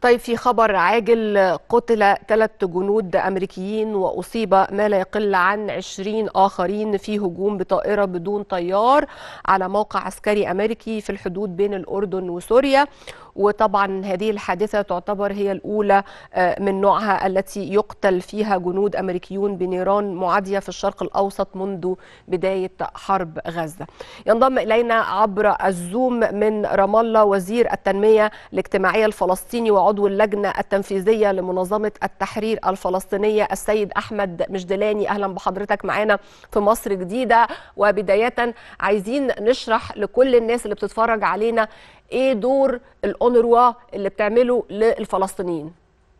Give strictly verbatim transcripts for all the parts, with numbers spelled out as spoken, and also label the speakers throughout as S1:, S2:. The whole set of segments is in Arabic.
S1: طيب، في خبر عاجل: قتل ثلاث جنود أمريكيين وأصيب ما لا يقل عن عشرين آخرين في هجوم بطائرة بدون طيار على موقع عسكري أمريكي في الحدود بين الأردن وسوريا. وطبعا هذه الحادثة تعتبر هي الأولى من نوعها التي يقتل فيها جنود أمريكيون بنيران معادية في الشرق الأوسط منذ بداية حرب غزة. ينضم إلينا عبر الزوم من رام الله وزير التنمية الاجتماعية الفلسطيني وعضو اللجنة التنفيذية لمنظمة التحرير الفلسطينية السيد أحمد مجدلاني. أهلا بحضرتك معنا في مصر جديدة. وبداية عايزين نشرح لكل الناس اللي بتتفرج علينا ايه دور الأونروا اللي بتعمله للفلسطينيين.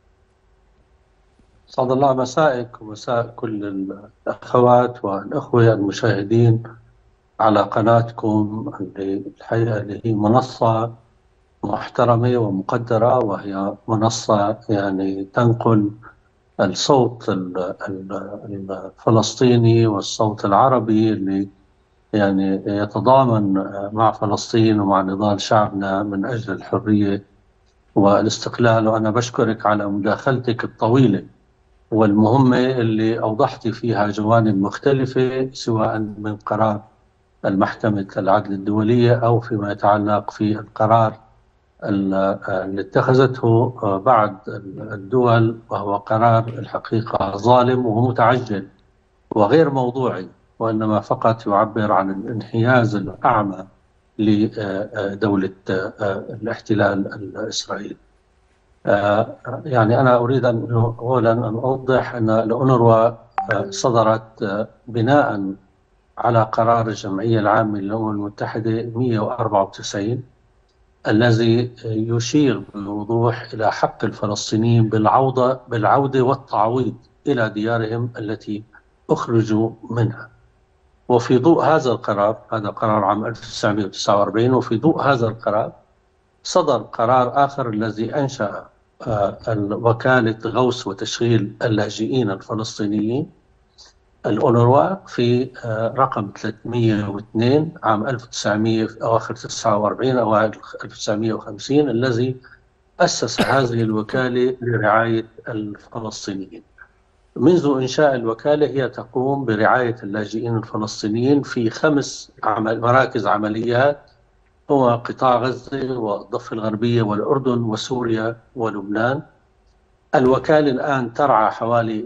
S2: سعد الله مسائك ومساء كل الأخوات والأخوة المشاهدين على قناتكم، اللي الحقيقة اللي هي منصة محترمة ومقدرة، وهي منصة يعني تنقل الصوت الفلسطيني والصوت العربي اللي يعني يتضامن مع فلسطين ومع نضال شعبنا من أجل الحرية والاستقلال. وأنا بشكرك على مداخلتك الطويلة والمهمة اللي أوضحت فيها جوانب مختلفة، سواء من قرار المحكمة العدل الدولية أو فيما يتعلق في القرار اللي اتخذته بعض الدول، وهو قرار الحقيقة ظالم ومتعجل وغير موضوعي، وإنما فقط يعبر عن الانحياز الأعمى لدولة الاحتلال الإسرائيلي. يعني أنا أريد أن أولا أن أوضح أن الأونروا صدرت بناء على قرار الجمعية العامة للأمم المتحدة مئة وأربعة وتسعين الذي يشير بوضوح إلى حق الفلسطينيين بالعودة بالعودة والتعويض إلى ديارهم التي أخرجوا منها. وفي ضوء هذا القرار، هذا قرار عام ألف وتسعمئة وتسعة وأربعين، وفي ضوء هذا القرار صدر قرار آخر الذي أنشأ وكالة غوث وتشغيل اللاجئين الفلسطينيين الأونروا في رقم ثلاثمئة واثنين عام ألف وتسعمئة أواخر تسعة وأربعين أوائل ألف وتسعمئة وخمسين، الذي أسس هذه الوكالة لرعاية الفلسطينيين. منذ إنشاء الوكالة هي تقوم برعاية اللاجئين الفلسطينيين في خمس عمل مراكز عمليات، هو قطاع غزة والضفة الغربية والأردن وسوريا ولبنان. الوكالة الآن ترعى حوالي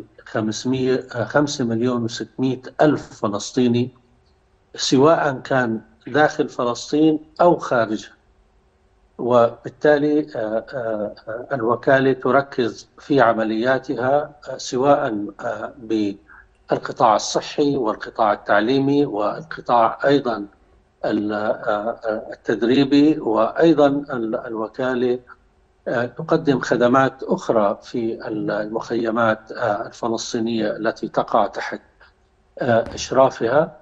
S2: خمسة مليون وستمئة ألف فلسطيني، سواء كان داخل فلسطين أو خارجها. وبالتالي الوكالة تركز في عملياتها سواء بالقطاع الصحي والقطاع التعليمي والقطاع أيضا التدريبي، وأيضا الوكالة تقدم خدمات أخرى في المخيمات الفلسطينية التي تقع تحت إشرافها.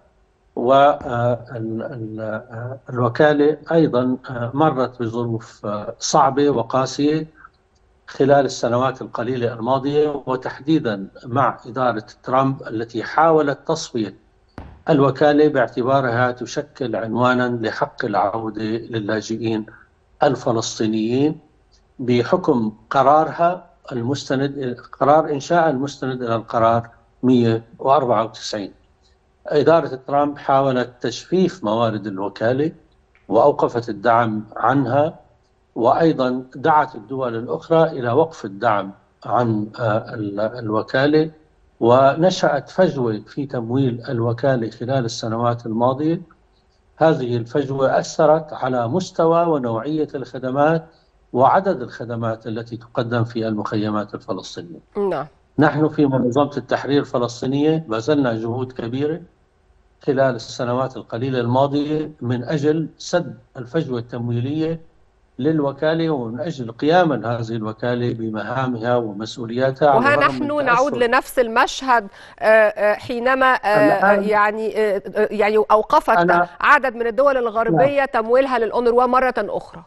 S2: والوكالة أيضا مرت بظروف صعبة وقاسية خلال السنوات القليلة الماضية، وتحديدا مع إدارة ترامب التي حاولت تصفية الوكالة باعتبارها تشكل عنوانا لحق العودة للاجئين الفلسطينيين، بحكم قرارها المستند قرار إنشاء المستند إلى القرار مئة وأربعة وتسعين. إدارة ترامب حاولت تجفيف موارد الوكالة وأوقفت الدعم عنها، وأيضا دعت الدول الأخرى إلى وقف الدعم عن الوكالة، ونشأت فجوة في تمويل الوكالة خلال السنوات الماضية. هذه الفجوة أثرت على مستوى ونوعية الخدمات وعدد الخدمات التي تقدم في المخيمات الفلسطينية.
S1: نعم.
S2: نحن في منظمة التحرير الفلسطينية بذلنا جهود كبيرة خلال السنوات القليلة الماضية من أجل سد الفجوة التمويلية للوكالة، ومن أجل قيام هذه الوكالة بمهامها ومسؤولياتها.
S1: وها نحن نعود لنفس المشهد حينما يعني يعني أوقفت عدد من الدول الغربية تمويلها للأونروا مرة أخرى.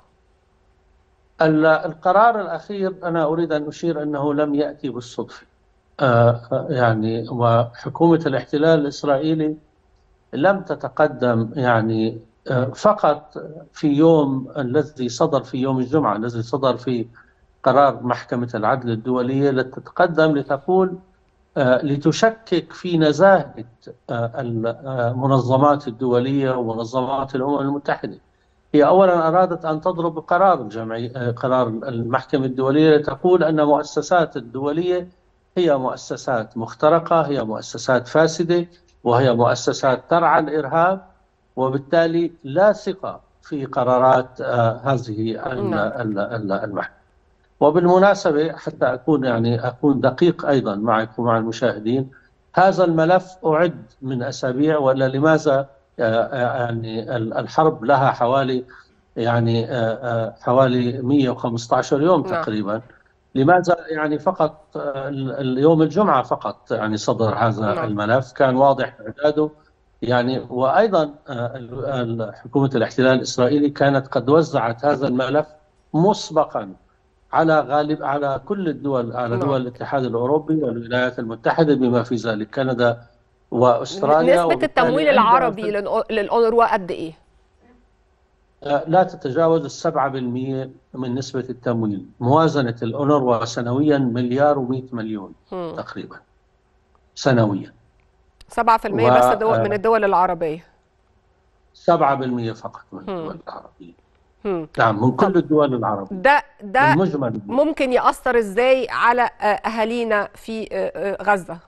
S2: القرار الأخير أنا أريد أن أشير أنه لم يأتي بالصدفة. يعني وحكومة الاحتلال الإسرائيلي لم تتقدم يعني فقط في يوم الذي صدر في يوم الجمعة الذي صدر في قرار محكمة العدل الدولية لتتقدم لتقول لتشكك في نزاهة المنظمات الدولية ومنظمات الأمم المتحدة. هي أولا أرادت أن تضرب قرار الجمعية قرار المحكمة الدولية لتقول أن المؤسسات الدولية هي مؤسسات مخترقة، هي مؤسسات فاسدة، وهي مؤسسات ترعى الإرهاب، وبالتالي لا ثقة في قرارات هذه المحكمة. وبالمناسبة حتى أكون يعني أكون دقيق أيضا معك ومع المشاهدين، هذا الملف أعد من أسابيع، ولا لماذا يعني الحرب لها حوالي يعني حوالي مئة وخمسة عشر يوم تقريبا، لماذا يعني فقط اليوم الجمعة فقط يعني صدر هذا الملف؟ كان واضح إعداده يعني. وأيضا حكومة الاحتلال الإسرائيلي كانت قد وزعت هذا الملف مسبقا على غالب على كل الدول، على دول الاتحاد الأوروبي والولايات المتحدة بما في ذلك كندا وأستراليا.
S1: نسبة التمويل العربي للأونروا قد إيه؟
S2: لا تتجاوز السبعة بالمئة من نسبة التمويل. موازنة الأونروا سنويا مليار ومئة مليون م. تقريبا سنويا.
S1: سبعة في المئة بس دول من الدول العربية.
S2: سبعة بالمئة فقط من الدول العربية. نعم، من كل الدول العربية.
S1: ده ده ممكن يأثر ازاي على اهالينا في غزة؟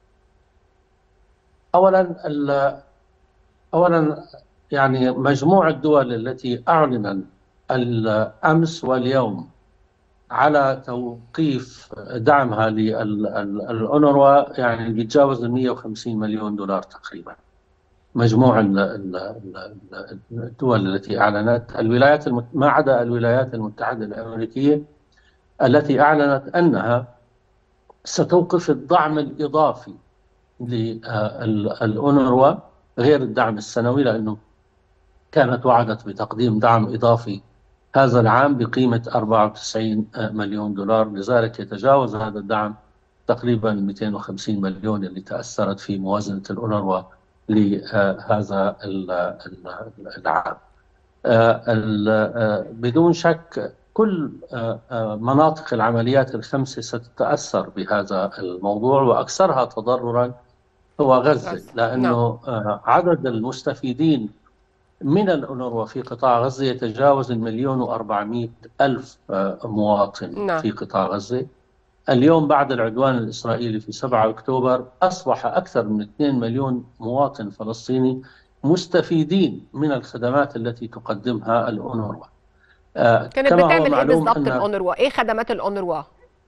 S2: اولا اولا يعني مجموع الدول التي اعلن الامس واليوم على توقيف دعمها للأونروا يعني بيتجاوز مئة وخمسين مليون دولار تقريبا. مجموع الدول التي أعلنت، الولايات المت... ما عدا الولايات المتحدة الأمريكية التي أعلنت أنها ستوقف الدعم الإضافي للأونروا غير الدعم السنوي، لأنه كانت وعدت بتقديم دعم إضافي هذا العام بقيمة أربعة وتسعين مليون دولار، لذلك يتجاوز هذا الدعم تقريبا مئتين وخمسين مليون اللي تأثرت في موازنة الأونروا لهذا العام. بدون شك كل مناطق العمليات الخمسة ستتأثر بهذا الموضوع، وأكثرها تضررا هو غزة، لأنه عدد المستفيدين من الأونروا في قطاع غزة يتجاوز المليون وأربعمئة ألف مواطن في قطاع غزة. اليوم بعد العدوان الإسرائيلي في سبعة أكتوبر أصبح أكثر من اثنين مليون مواطن فلسطيني مستفيدين من الخدمات التي تقدمها الأونروا.
S1: آه كانت كما بتعمل إيه بالضبط الأونروا؟ إيه خدمات الأونروا؟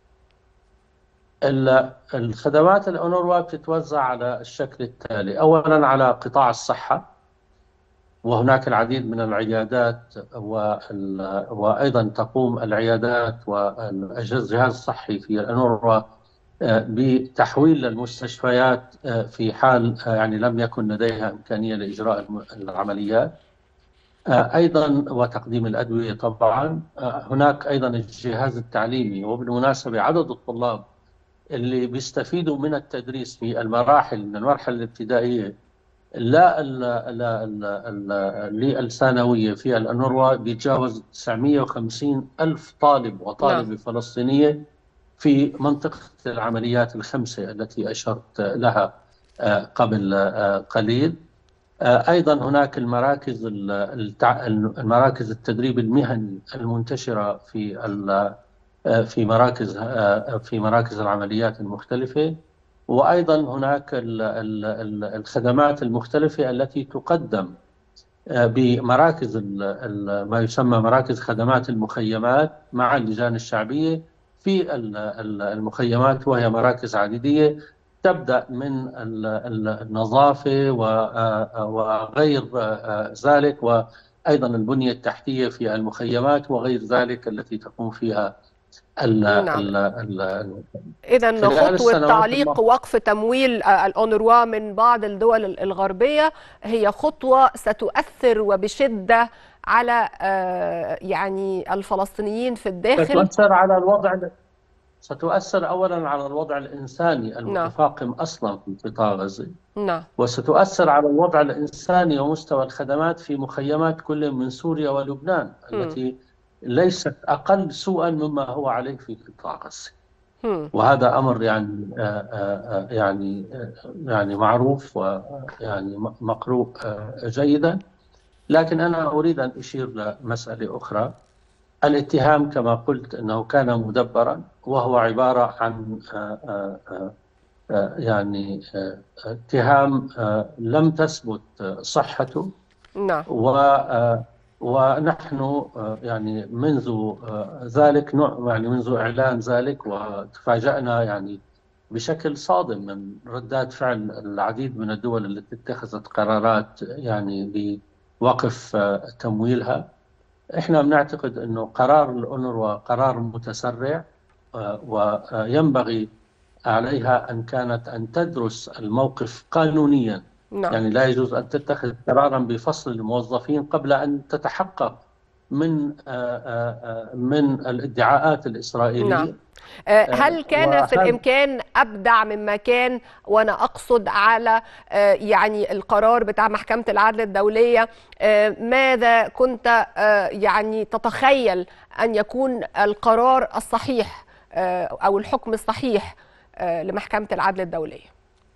S2: الخدمات الأونروا بتتوزع على الشكل التالي: أولا على قطاع الصحة، وهناك العديد من العيادات، وأيضا تقوم العيادات والجهاز الصحي في الأونروا بتحويل للمستشفيات في حال يعني لم يكن لديها إمكانية لإجراء العمليات، أيضا وتقديم الأدوية طبعا. هناك أيضا الجهاز التعليمي، وبالمناسبة عدد الطلاب اللي بيستفيدوا من التدريس في المراحل من المرحلة الابتدائية لا للثانوية في الأونروا بيتجاوز تسعمئة وخمسين ألف طالب وطالبة فلسطينية في منطقة العمليات الخمسة التي أشرت لها قبل قليل. أيضا هناك المراكز المراكز التدريب المهني المنتشرة في في مراكز في مراكز العمليات المختلفة، وأيضا هناك الخدمات المختلفة التي تقدم بمراكز ما يسمى مراكز خدمات المخيمات مع اللجان الشعبية في المخيمات، وهي مراكز عديدية تبدأ من النظافة وغير ذلك، وأيضا البنية التحتية في المخيمات وغير ذلك التي تقوم فيها
S1: نعم. إذن خطوة تعليق وقف تمويل الأونروا من بعض الدول الغربية هي خطوة ستؤثر وبشدة على يعني الفلسطينيين في الداخل.
S2: ستؤثر على الوضع ستؤثر أولا على الوضع الإنساني المتفاقم نعم. أصلا في قطاع غزة
S1: نعم.
S2: وستؤثر على الوضع الإنساني ومستوى الخدمات في مخيمات كل من سوريا ولبنان م. التي ليست أقل سوءا مما هو عليه في قطاع غزة.
S1: هم.
S2: وهذا أمر يعني آه، آه، آه، يعني آه، يعني معروف ويعني مقروء آه، جيدا. لكن أنا أريد أن أشير لمسألة أخرى. الاتهام كما قلت أنه كان مدبرا، وهو عبارة عن آه، آه، آه، آه، يعني آه، اتهام آه، لم تثبت صحته.
S1: نعم.
S2: و آه، ونحن آه، يعني منذ آه، ذلك نوع يعني منذ إعلان ذلك، وتفاجأنا يعني بشكل صادم من ردات فعل العديد من الدول التي اتخذت قرارات يعني بوقف آه، تمويلها. احنا بنعتقد انه قرار الأونروا قرار متسرع، آه، وينبغي عليها ان كانت ان تدرس الموقف قانونيا.
S1: نعم.
S2: يعني لا يجوز ان تتخذ قرارا بفصل الموظفين قبل ان تتحقق من آه، آه، آه، من الادعاءات
S1: نعم.
S2: الإسرائيلية.
S1: آه،
S2: آه،
S1: هل كان في
S2: وهذا
S1: الإمكان أبدع مما كان؟ وأنا أقصد على آه، يعني القرار بتاع محكمة العدل الدولية. آه، ماذا كنت آه، يعني تتخيل أن يكون القرار الصحيح آه، أو الحكم الصحيح آه، لمحكمة العدل الدولية؟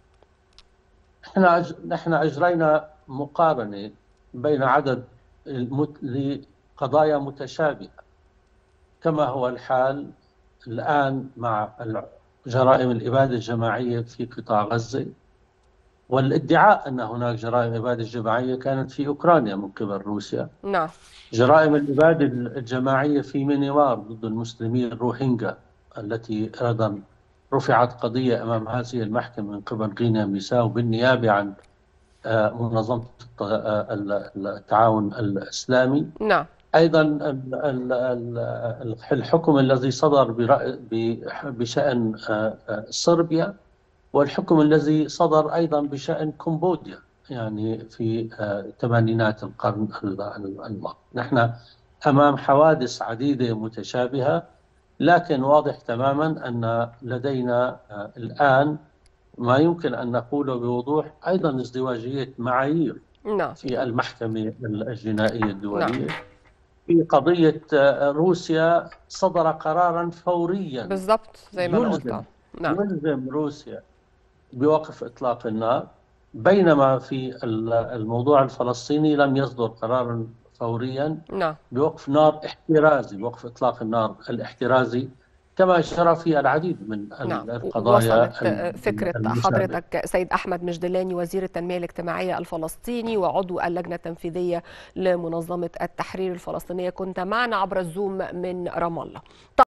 S2: احنا أج- نحن اجرينا مقارنة بين عدد المت... لقضايا متشابهة، كما هو الحال الآن مع جرائم الإبادة الجماعية في قطاع غزة، والادعاء أن هناك جرائم إبادة جماعية كانت في أوكرانيا من قبل روسيا.
S1: نعم.
S2: جرائم الإبادة الجماعية في ميانمار ضد المسلمين الروهينجا، التي أيضا رفعت قضية أمام هذه المحكمة من قبل غينيا بيساو بالنيابة عن آه، منظمة التعاون الإسلامي.
S1: نعم.
S2: أيضا ال- ال- ال- الحكم الذي صدر برأ- ب- بشأن آه، آه، صربيا، والحكم الذي صدر أيضا بشأن كمبوديا يعني في آه، ثمانينات القرن ال- ال- الماضي. نحن أمام حوادث عديدة متشابهة، لكن واضح تماما أن لدينا آه، الآن ما يمكن أن نقوله بوضوح أيضا ازدواجية معايير
S1: نعم.
S2: في المحكمة الجنائية
S1: نعم.
S2: الدولية. في قضية آه، روسيا صدر قرارا فوريا
S1: بالضبط زي ما أنا قلت.
S2: يلزم
S1: آه. نعم.
S2: يلزم روسيا بوقف إطلاق النار، بينما في الموضوع الفلسطيني لم يصدر قرار فوريا
S1: نعم.
S2: بوقف نار احترازي، بوقف إطلاق النار الاحترازي، كما جرى في العديد من
S1: نعم.
S2: القضايا
S1: وصلت فكرة
S2: المشابهة.
S1: حضرتك سيد أحمد مجدلاني وزير التنمية الاجتماعية الفلسطيني وعضو اللجنة التنفيذية لمنظمة التحرير الفلسطينية، كنت معنا عبر الزوم من رام الله.